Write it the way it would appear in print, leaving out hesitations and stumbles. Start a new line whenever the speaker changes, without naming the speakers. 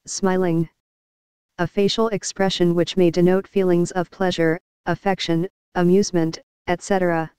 Smiling. A facial expression which may denote feelings of pleasure, affection, amusement, etc.